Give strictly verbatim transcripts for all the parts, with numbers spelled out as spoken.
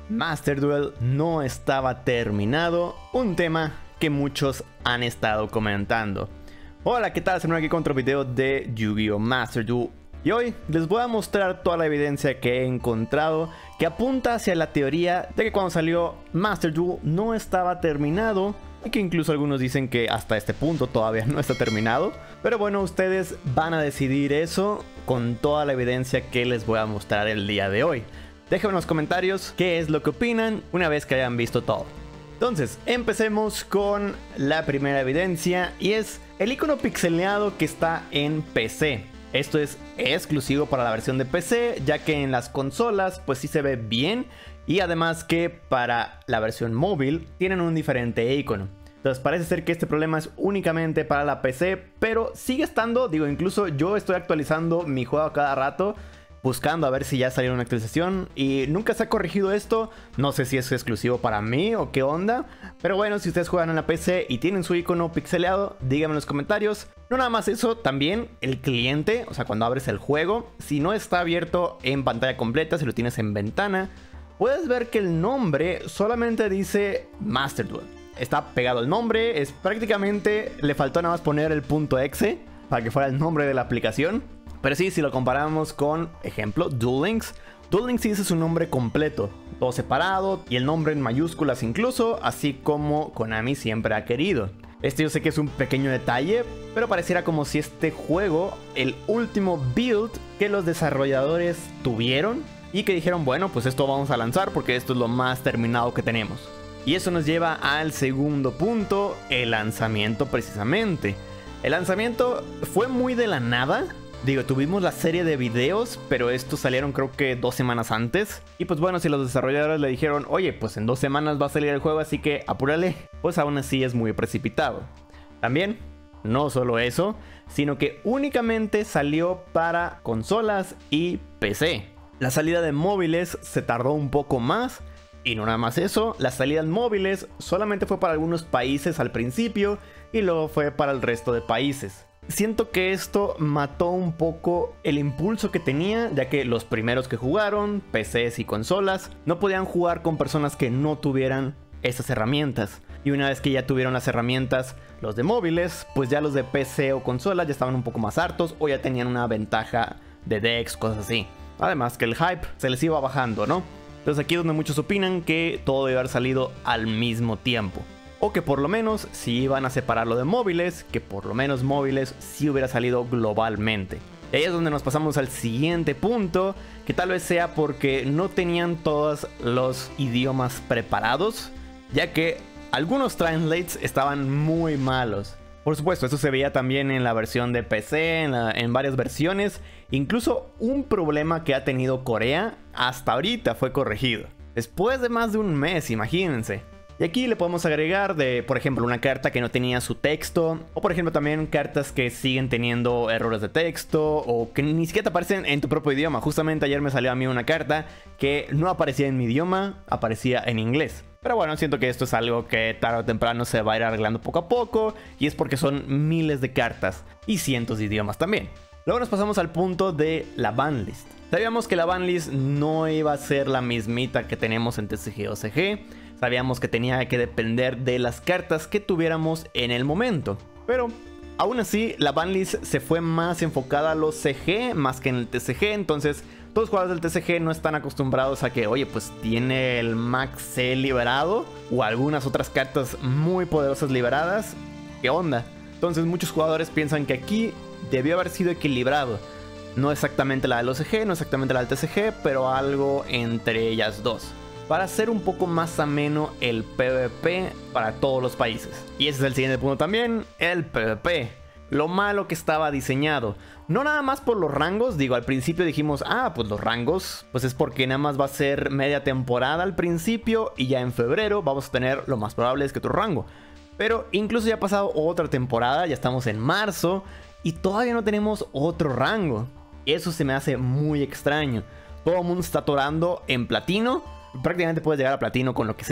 Master Duel no estaba terminado, un tema que muchos han estado comentando. Hola, ¿qué tal? Soy aquí con otro video de Yu-Gi-Oh! Master Duel. Y hoy les voy a mostrar toda la evidencia que he encontrado que apunta hacia la teoría de que cuando salió Master Duel no estaba terminado. Y que incluso algunos dicen que hasta este punto todavía no está terminado. Pero bueno, ustedes van a decidir eso con toda la evidencia que les voy a mostrar el día de hoy. Déjenme en los comentarios qué es lo que opinan una vez que hayan visto todo. Entonces, empecemos con la primera evidencia y es el icono pixeleado que está en P C. Esto es exclusivo para la versión de P C, ya que en las consolas pues sí se ve bien. Y además que para la versión móvil tienen un diferente icono. Entonces parece ser que este problema es únicamente para la P C, pero sigue estando, digo, incluso yo estoy actualizando mi juego cada rato, buscando a ver si ya salió una actualización y nunca se ha corregido esto. No sé si es exclusivo para mí o qué onda, pero bueno, si ustedes juegan en la P C y tienen su icono pixeleado, díganme en los comentarios. No nada más eso, también el cliente, o sea, cuando abres el juego, si no está abierto en pantalla completa, si lo tienes en ventana, puedes ver que el nombre solamente dice Master Duel. Está pegado el nombre, es prácticamente, le faltó nada más poner el punto exe para que fuera el nombre de la aplicación. Pero sí, si lo comparamos con, ejemplo, Duel Links, Duel Links sí dice su nombre completo, todo separado y el nombre en mayúsculas incluso, así como Konami siempre ha querido. Este yo sé que es un pequeño detalle, pero pareciera como si este juego, el último build que los desarrolladores tuvieron y que dijeron, bueno, pues esto vamos a lanzar porque esto es lo más terminado que tenemos. Y eso nos lleva al segundo punto, el lanzamiento precisamente. El lanzamiento fue muy de la nada. Digo, tuvimos la serie de videos, pero estos salieron creo que dos semanas antes. Y pues bueno, si los desarrolladores le dijeron, oye, pues en dos semanas va a salir el juego, así que apúrale, pues aún así es muy precipitado. También, no solo eso, sino que únicamente salió para consolas y P C. La salida de móviles se tardó un poco más. Y no nada más eso, la salida en móviles solamente fue para algunos países al principio y luego fue para el resto de países. Siento que esto mató un poco el impulso que tenía, ya que los primeros que jugaron, P Cs y consolas, no podían jugar con personas que no tuvieran esas herramientas. Y una vez que ya tuvieron las herramientas, los de móviles, pues ya los de P C o consolas ya estaban un poco más hartos o ya tenían una ventaja de Dex, cosas así. Además que el hype se les iba bajando, ¿no? Entonces aquí es donde muchos opinan que todo debe haber salido al mismo tiempo. O que por lo menos, si iban a separarlo de móviles, que por lo menos móviles sí hubiera salido globalmente. Y ahí es donde nos pasamos al siguiente punto, que tal vez sea porque no tenían todos los idiomas preparados, ya que algunos translates estaban muy malos. Por supuesto, eso se veía también en la versión de P C, en, la, en varias versiones. Incluso un problema que ha tenido Corea hasta ahorita fue corregido. Después de más de un mes, imagínense. Y aquí le podemos agregar de, por ejemplo, una carta que no tenía su texto. O por ejemplo también cartas que siguen teniendo errores de texto. O que ni siquiera te aparecen en tu propio idioma. Justamente ayer me salió a mí una carta que no aparecía en mi idioma, aparecía en inglés. Pero bueno, siento que esto es algo que tarde o temprano se va a ir arreglando poco a poco. Y es porque son miles de cartas y cientos de idiomas también. Luego nos pasamos al punto de la banlist. Sabíamos que la banlist no iba a ser la mismita que tenemos en T C G o C G. Sabíamos que tenía que depender de las cartas que tuviéramos en el momento. Pero aún así la banlist se fue más enfocada a los C G más que en el T C G. Entonces todos los jugadores del T C G no están acostumbrados a que, oye, pues tiene el Max C liberado o algunas otras cartas muy poderosas liberadas. ¿Qué onda? Entonces muchos jugadores piensan que aquí debió haber sido equilibrado. No exactamente la de los C G, no exactamente la del T C G, pero algo entre ellas dos. Para hacer un poco más ameno el PvP para todos los países. Y ese es el siguiente punto también, el PvP. Lo malo que estaba diseñado. No nada más por los rangos, digo, al principio dijimos, ah, pues los rangos, pues es porque nada más va a ser media temporada al principio y ya en febrero vamos a tener, lo más probable es que otro rango. Pero incluso ya ha pasado otra temporada, ya estamos en marzo y todavía no tenemos otro rango. Eso se me hace muy extraño. Todo el mundo está atorando en platino. Prácticamente puedes llegar a platino con lo que sea.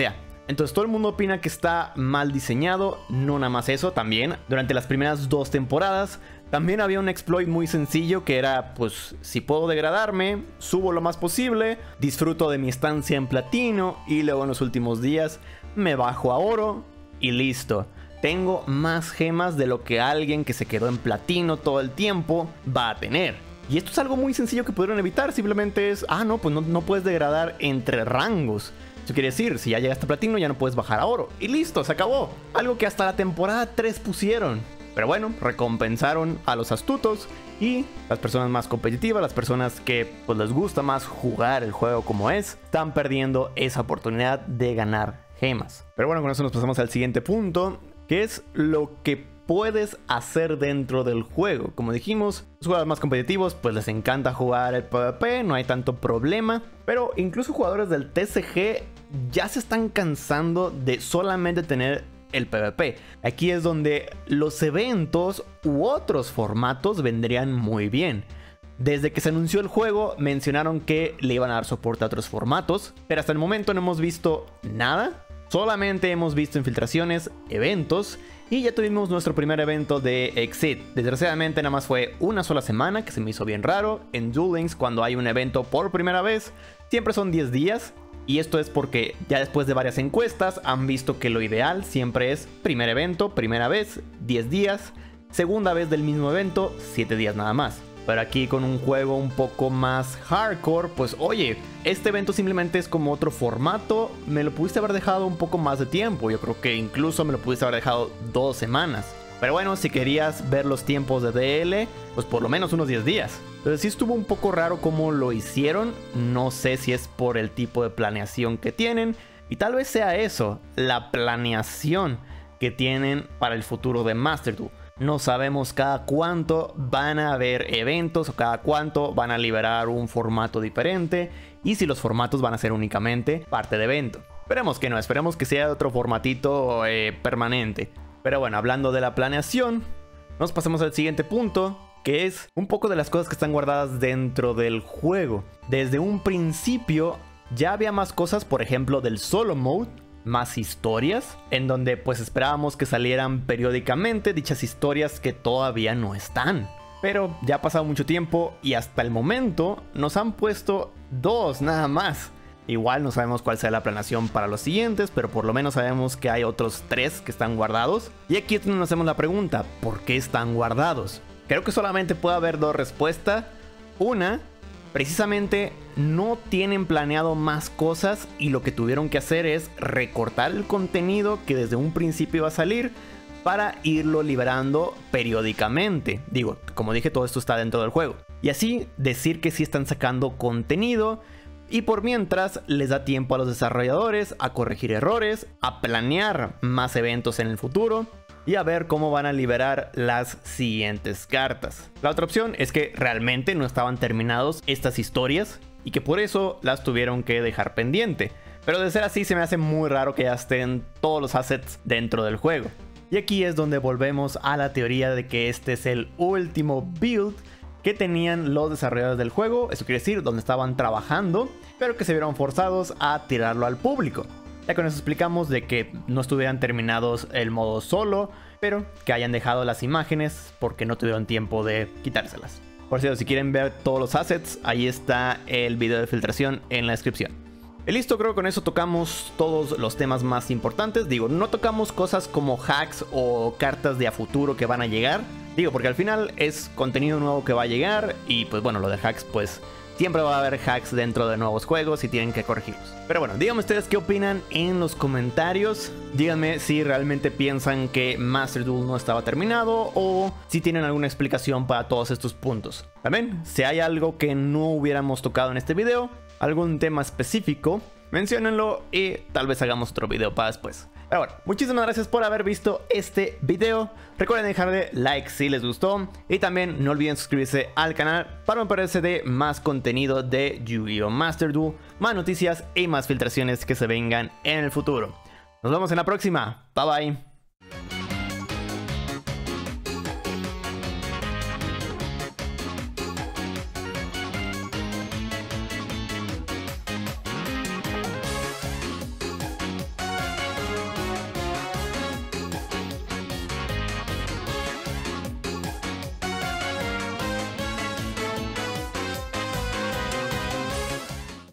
Entonces todo el mundo opina que está mal diseñado. No nada más eso, también durante las primeras dos temporadas también había un exploit muy sencillo que era, pues, si puedo degradarme, subo lo más posible, disfruto de mi estancia en platino y luego en los últimos días me bajo a oro y listo. Tengo más gemas de lo que alguien que se quedó en platino todo el tiempo va a tener. Y esto es algo muy sencillo que pudieron evitar. Simplemente es, ah no, pues no, no puedes degradar entre rangos. Eso quiere decir, si ya llegaste a platino ya no puedes bajar a oro. Y listo, se acabó. Algo que hasta la temporada tres pusieron. Pero bueno, recompensaron a los astutos y las personas más competitivas, las personas que pues les gusta más jugar el juego como es, están perdiendo esa oportunidad de ganar gemas. Pero bueno, con eso nos pasamos al siguiente punto, que es lo que puedes hacer dentro del juego. Como dijimos, los jugadores más competitivos pues les encanta jugar el PvP, no hay tanto problema. Pero incluso jugadores del T C G ya se están cansando de solamente tener el PvP. Aquí es donde los eventos u otros formatos vendrían muy bien. Desde que se anunció el juego mencionaron que le iban a dar soporte a otros formatos, pero hasta el momento no hemos visto nada. Solamente hemos visto infiltraciones, eventos y ya tuvimos nuestro primer evento de Exit. Desgraciadamente nada más fue una sola semana, que se me hizo bien raro. En Duel Links, cuando hay un evento por primera vez, siempre son diez días. Y esto es porque ya después de varias encuestas han visto que lo ideal siempre es primer evento, primera vez, diez días, segunda vez del mismo evento, siete días nada más. Pero aquí con un juego un poco más hardcore, pues oye, este evento simplemente es como otro formato, me lo pudiste haber dejado un poco más de tiempo, yo creo que incluso me lo pudiste haber dejado dos semanas. Pero bueno, si querías ver los tiempos de D L, pues por lo menos unos diez días. Entonces sí estuvo un poco raro cómo lo hicieron. No sé si es por el tipo de planeación que tienen. Y tal vez sea eso, la planeación que tienen para el futuro de Master Duel. No sabemos cada cuánto van a haber eventos o cada cuánto van a liberar un formato diferente. Y si los formatos van a ser únicamente parte de evento. Esperemos que no, esperemos que sea otro formatito eh, permanente. Pero bueno, hablando de la planeación, nos pasamos al siguiente punto, que es un poco de las cosas que están guardadas dentro del juego. Desde un principio ya había más cosas, por ejemplo del solo mode, más historias, en donde pues esperábamos que salieran periódicamente dichas historias que todavía no están. Pero ya ha pasado mucho tiempo y hasta el momento nos han puesto dos nada más. Igual no sabemos cuál sea la planeación para los siguientes, pero por lo menos sabemos que hay otros tres que están guardados. Y aquí es donde nos hacemos la pregunta, ¿por qué están guardados? Creo que solamente puede haber dos respuestas. Una, precisamente no tienen planeado más cosas y lo que tuvieron que hacer es recortar el contenido que desde un principio iba a salir para irlo liberando periódicamente. Digo, como dije, todo esto está dentro del juego. Y así decir que sí están sacando contenido. Y por mientras les da tiempo a los desarrolladores a corregir errores, a planear más eventos en el futuro y a ver cómo van a liberar las siguientes cartas. La otra opción es que realmente no estaban terminados estas historias y que por eso las tuvieron que dejar pendiente. Pero de ser así se me hace muy raro que ya estén todos los assets dentro del juego. Y aquí es donde volvemos a la teoría de que este es el último build que tenían los desarrolladores del juego, eso quiere decir donde estaban trabajando, pero que se vieron forzados a tirarlo al público. Ya con eso explicamos de que no estuvieran terminados el modo solo, pero que hayan dejado las imágenes porque no tuvieron tiempo de quitárselas. Por cierto, si quieren ver todos los assets, ahí está el video de filtración en la descripción. Y listo, creo que con eso tocamos todos los temas más importantes. Digo, no tocamos cosas como hacks o cartas de a futuro que van a llegar. Digo, porque al final es contenido nuevo que va a llegar. Y pues bueno, lo de hacks, pues siempre va a haber hacks dentro de nuevos juegos y tienen que corregirlos. Pero bueno, díganme ustedes qué opinan en los comentarios. Díganme si realmente piensan que Master Duel no estaba terminado o si tienen alguna explicación para todos estos puntos. También, si hay algo que no hubiéramos tocado en este video, algún tema específico, menciónenlo y tal vez hagamos otro video para después. Pero bueno, muchísimas gracias por haber visto este video. Recuerden dejarle like si les gustó y también no olviden suscribirse al canal para no perderse de más contenido de Yu-Gi-Oh! Master Duel, más noticias y más filtraciones que se vengan en el futuro. Nos vemos en la próxima. Bye bye.